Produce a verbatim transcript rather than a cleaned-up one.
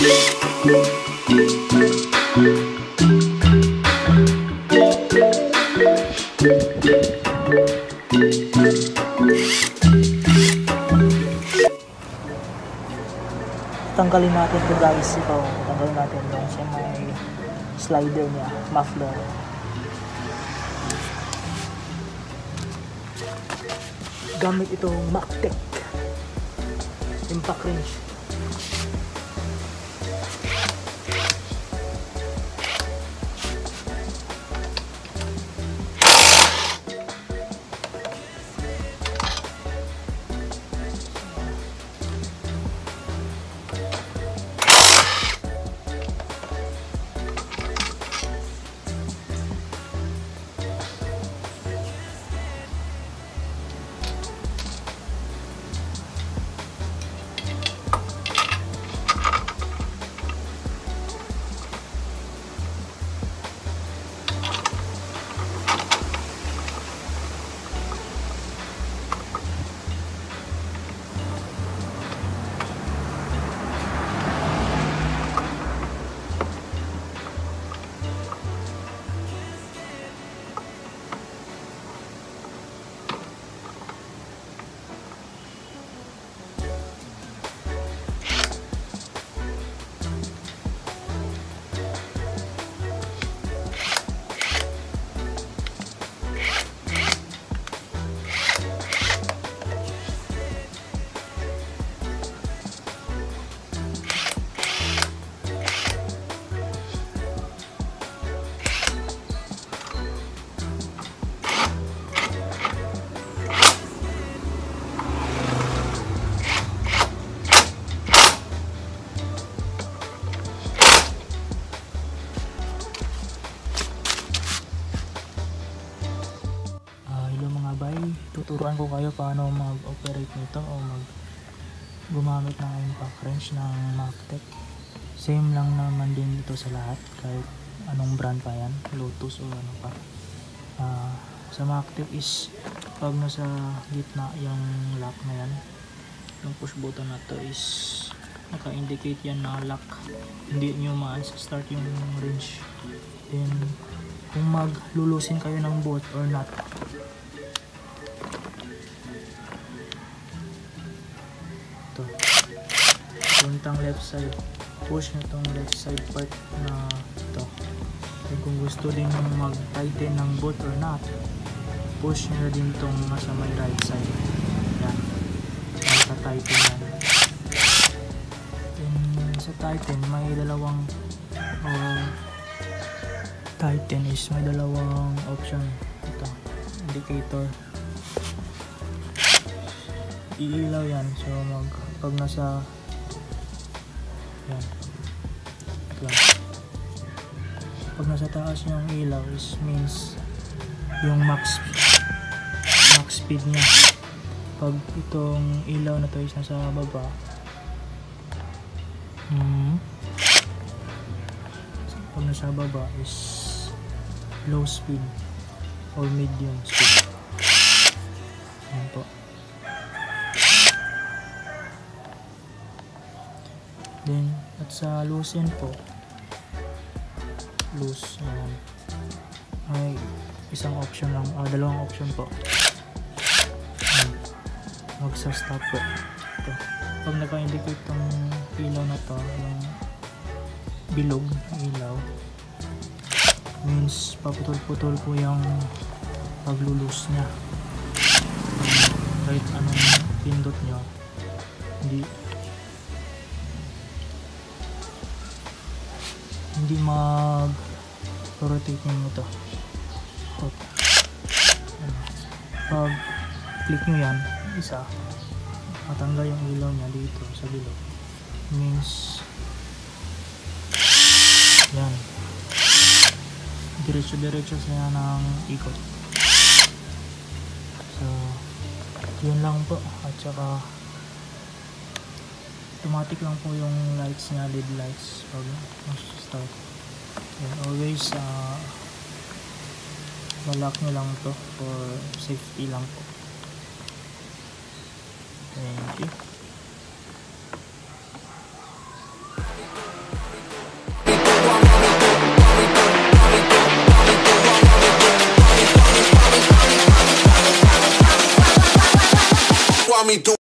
Tanggalin natin ito guys, ito tanggalin natin yung sa may slider niya, muffler. Gamit itong Mactech impact wrench. Tuturuan ko kayo paano mag-operate nito o mag gumamit ng impact wrench ng Mactech. Same lang naman din dito sa lahat, kahit anong brand pa yan, Lotus o ano pa. Uh, sa Mactech is pag nasa gitna yung lock na yan, yung push button na to is naka-indicate yan na lock, hindi nyo ma-start yung wrench. Then kung maglulusin kayo ng bolt or nut, ito puntang left side, push na itong left side part na ito. And kung gusto din mag tighten ng bolt or nut, push nyo din itong nasa may right side. Yan, nasa-tighten yan. Then sa tighten may dalawang uh, tighten is may dalawang option. Ito, indicator, iilaw yan. So mag pag nasa yan, ito, pag nasa taas yung ilaw is means yung max max speed niya. Pag itong ilaw na to is nasa baba, hmm, pag nasa baba is low speed or medium speed. Yan po. Then at sa loose end po, loose, um, may isang option lang, uh, dalawang option po. um, magsa-stop po ito. Pag naka-indicate tong ilaw na to, yung bilog na ilaw, means paputol-putol po yung paglulus nya. Kahit anong pindot nyo, hindi hindi mag-rotate nyo ito. Pag click nyo yan, isa, matanggal yung ilaw nya dito sa bilog, means yan, diretso-diretso siya ng ikot. So yun lang po. At saka automatic lang po yung lights niya, L E D lights pag start. And always uh, malak nyo lang to for safety lang po. Thank you. me through.